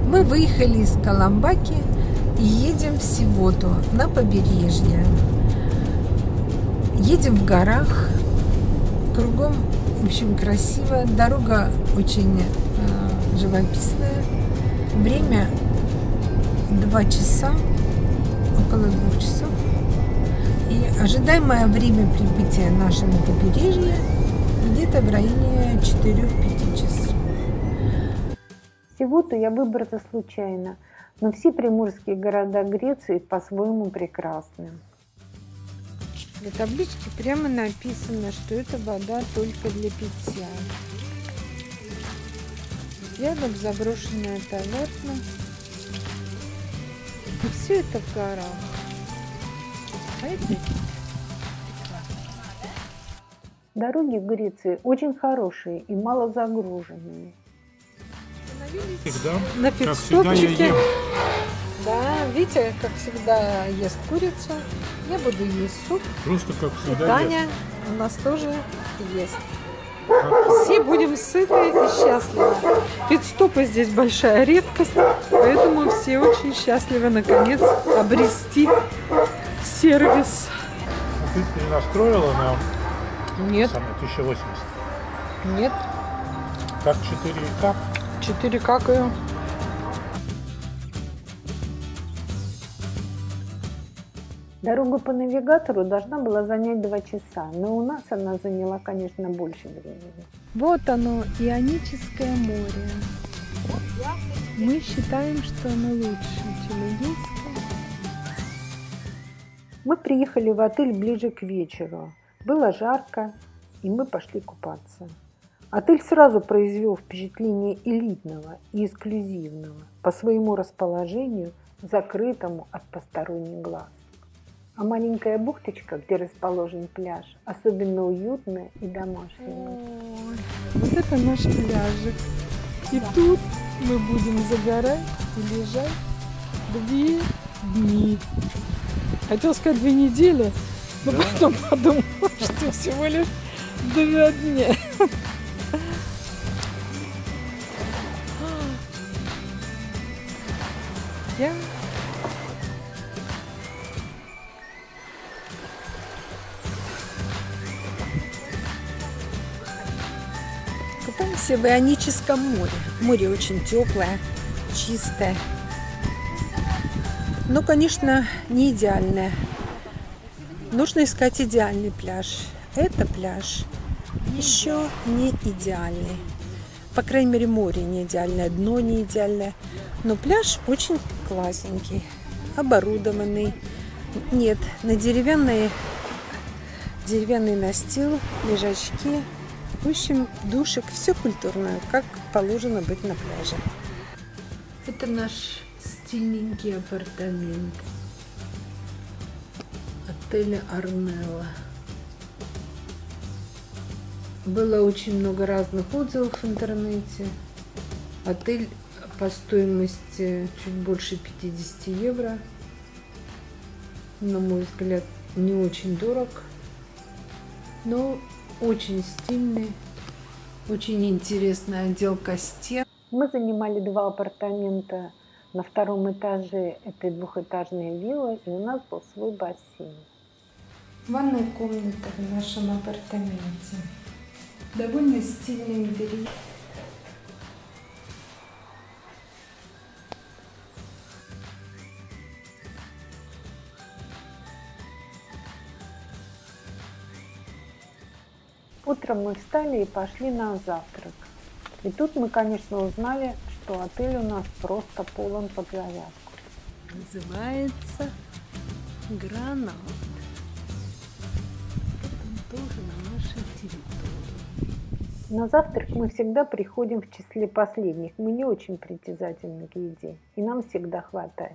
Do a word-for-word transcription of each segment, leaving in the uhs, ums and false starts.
Мы выехали из Каламбаки и едем в Сивоту, на побережье. Едем в горах, кругом, в общем, красиво. Дорога очень э, живописная. Время два часа, около двух часов. И ожидаемое время прибытия наше на побережье где-то в районе четырёх-пяти часов. Сивоту я выбрала случайно, но все приморские города Греции по-своему прекрасны. На табличке прямо написано, что это вода только для питья. Рядом заброшенная таверна. И все это в горах. А это... Дороги в Греции очень хорошие и мало загруженные. Всегда, на как всегда, я ем. Да, Витя, как всегда, ест курицу. Я буду есть суп. Просто как И всегда. Таня ест. у нас тоже ест. Как... Все будем сыты и счастливы. Пит-стопы здесь большая редкость, поэтому все очень счастливы наконец обрести сервис. Ты не настроила на Нет, самое тысяча восемьдесят? нет, Как четыре ка? четыре какаю. Дорога по навигатору должна была занять два часа, но у нас она заняла, конечно, больше времени. Вот оно, Ионическое море. Мы считаем, что оно лучше, чем Эгейское. Мы приехали в отель ближе к вечеру. Было жарко, и мы пошли купаться. Отель сразу произвел впечатление элитного и эксклюзивного по своему расположению, закрытому от посторонних глаз. А маленькая бухточка, где расположен пляж, особенно уютная и домашняя. Ой, вот это наш пляжик. И тут мы будем загорать и лежать две дни. Хотел сказать две недели, но Да. потом подумал, что всего лишь два дня. Я... Купаемся в Ионическом море. Море очень теплое, чистое. Но, конечно, не идеальное. Нужно искать идеальный пляж. Это пляж еще не идеальный. По крайней мере, море не идеальное, дно не идеальное. Но пляж очень классненький, оборудованный. Нет, на деревянной, деревянный настил, лежачки. В общем, душик, все культурное, как положено быть на пляже. Это наш стильненький апартамент отеля Арнелла. Было очень много разных отзывов в интернете. Отель по стоимости чуть больше пятидесяти евро. На мой взгляд, не очень дорог, но очень стильный, очень интересная отделка стен. Мы занимали два апартамента на втором этаже этой двухэтажной виллы, и у нас был свой бассейн. Ванная комната в нашем апартаменте. Довольно стильный интерьер. Утром мы встали и пошли на завтрак. И тут мы, конечно, узнали, что отель у нас просто полон под завязку. Называется Гранат. Это тоже на нашей территории. На завтрак мы всегда приходим в числе последних. Мы не очень притязательны к еде, и нам всегда хватает.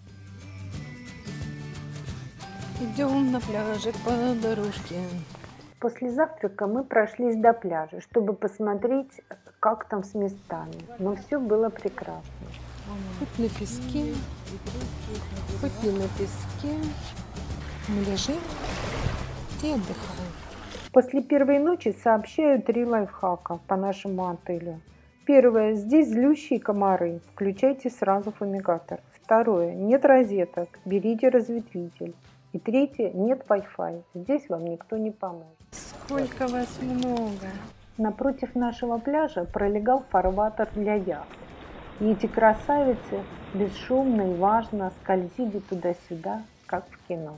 Идем на пляжик по дорожке. После завтрака мы прошлись до пляжа, чтобы посмотреть, как там с местами. Но все было прекрасно. Хоть на песке, хоть не на песке. Мы лежим и отдыхаем. После первой ночи сообщаю три лайфхака по нашему отелю. Первое. Здесь злющие комары. Включайте сразу фумигатор. Второе. Нет розеток. Берите разветвитель. И третье. Нет Wi-Fi. Здесь вам никто не поможет. Сколько вас много. Напротив нашего пляжа пролегал фарватер для яхт. И эти красавицы бесшумно и важно скользили туда-сюда, как в кино.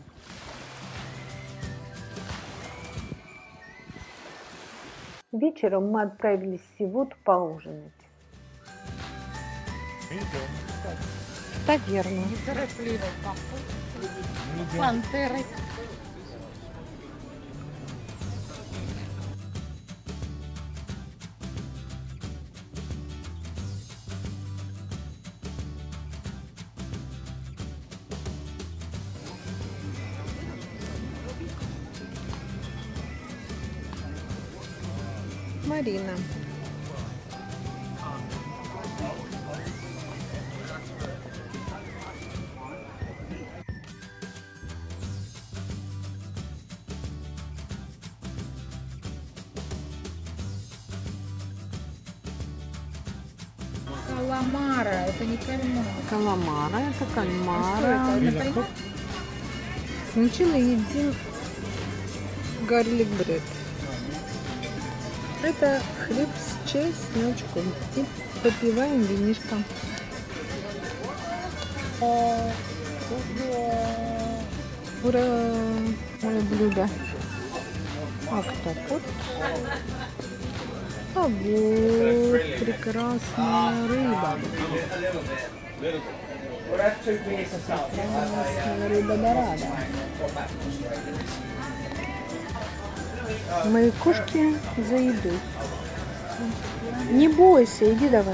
Вечером мы отправились в Сивот поужинать. В таверну. Неторопливо пантеры. Марина. Каламара, это не кальмар. Каламара, это А кальмара. что это? Это кальмар? Сначала едим гарлик бред. Это хлеб с чесночком. И попиваем винишком. Ура! Мое блюдо. А кто тут? А вот прекрасная рыба. Прекрасная рыба дорада. Мои кошки за еду. Не бойся, иди давай.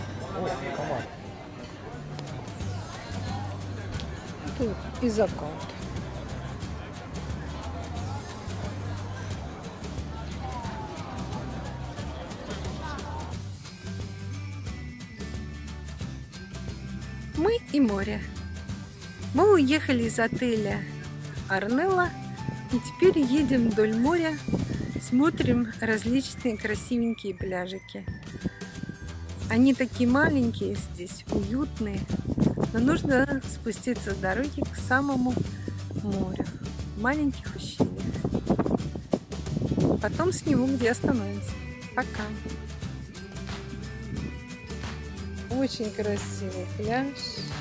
Тут и закат. Мы и море. Мы уехали из отеля Арнелла и теперь едем вдоль моря, смотрим различные красивенькие пляжики. Они такие маленькие здесь, уютные, но нужно спуститься с дороги к самому морю, в маленьких ущельях. Потом сниму, где остановимся. Пока! Очень красивый пляж.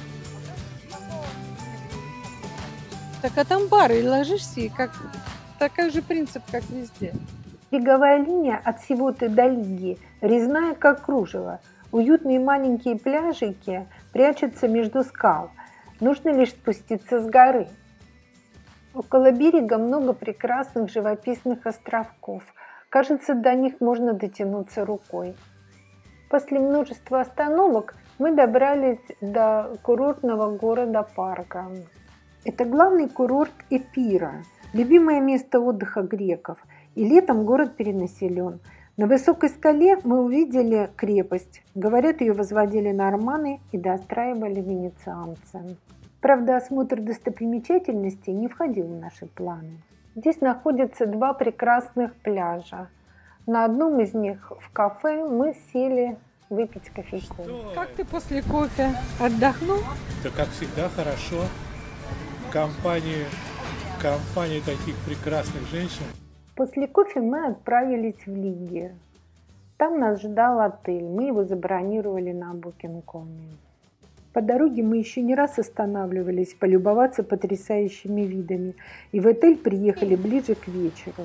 Так, а там бары, и ложишься, и как такой же принцип, как везде. Береговая линия от Сивоты до Лиги резная, как кружево. Уютные маленькие пляжики прячутся между скал. Нужно лишь спуститься с горы. Около берега много прекрасных живописных островков. Кажется, до них можно дотянуться рукой. После множества остановок мы добрались до курортного города-парка. Это главный курорт Эпира, любимое место отдыха греков. И летом город перенаселен. На высокой скале мы увидели крепость. Говорят, ее возводили норманы и достраивали венецианцы. Правда, осмотр достопримечательностей не входил в наши планы. Здесь находятся два прекрасных пляжа. На одном из них в кафе мы сели выпить кофейку. Как ты после кофе отдохнул? Это, как всегда, хорошо. В компании, в компании таких прекрасных женщин. После кофе мы отправились в Лиги. Там нас ждал отель. Мы его забронировали на букинг точка ком. По дороге мы еще не раз останавливались полюбоваться потрясающими видами. И в отель приехали ближе к вечеру.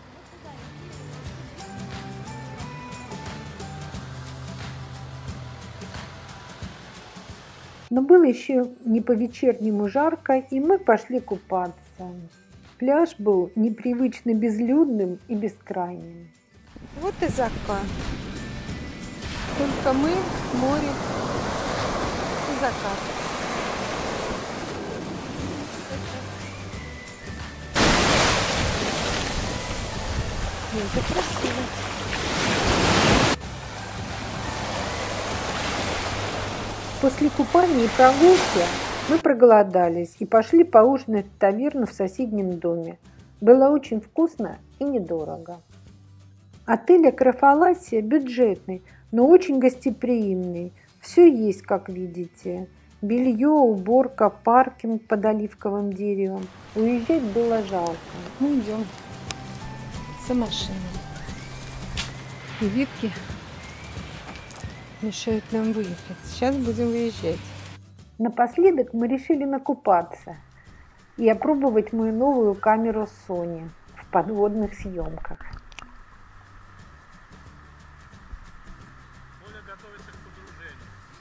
Но было еще не по-вечернему жарко, и мы пошли купаться. Пляж был непривычно безлюдным и бескрайним. Вот и закат. Только мы, море и закат. Это красиво. После купания и прогулки мы проголодались и пошли поужинать в таверну в соседнем доме. Было очень вкусно и недорого. Отель Акрофаласия бюджетный, но очень гостеприимный. Все есть, как видите. Белье, уборка, паркинг под оливковым деревом. Уезжать было жалко. Мы идем за машиной. И ветки мешают нам выехать. Сейчас будем выезжать. Напоследок мы решили накупаться и опробовать мою новую камеру Sony в подводных съемках. Оля готовится к погружению.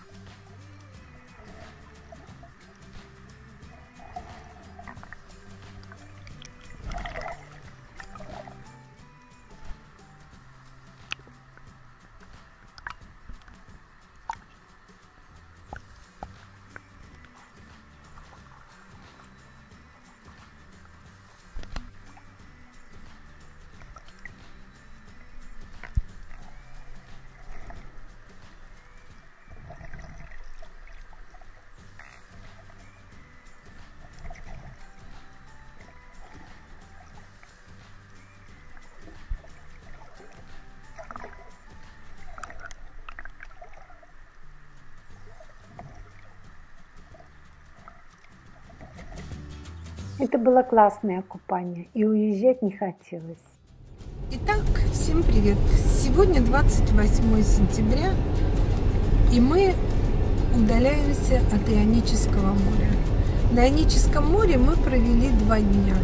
Это было классное купание, и уезжать не хотелось. Итак, всем привет! Сегодня двадцать восьмое сентября, и мы удаляемся от Ионического моря. На Ионическом море мы провели два дня.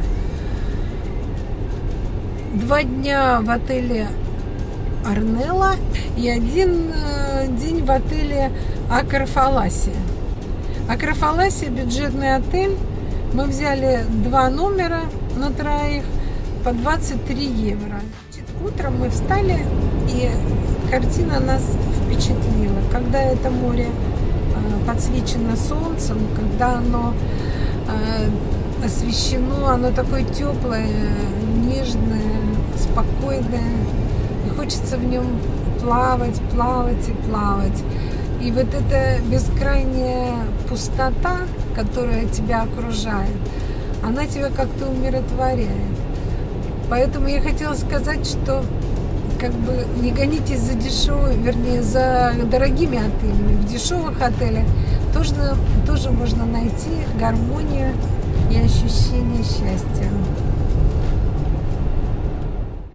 Два дня в отеле Арнелла и один день в отеле Акрофаласия. Акрофаласия – бюджетный отель. Мы взяли два номера на троих по двадцать три евро. Утром мы встали, и картина нас впечатлила. Когда это море подсвечено солнцем, когда оно освещено, оно такое теплое, нежное, спокойное. И хочется в нем плавать, плавать и плавать. И вот эта бескрайняя пустота, которая тебя окружает, она тебя как-то умиротворяет. Поэтому я хотела сказать, что как бы не гонитесь за дешевыми, вернее, за дорогими отелями. В дешевых отелях тоже, тоже можно найти гармонию и ощущение счастья.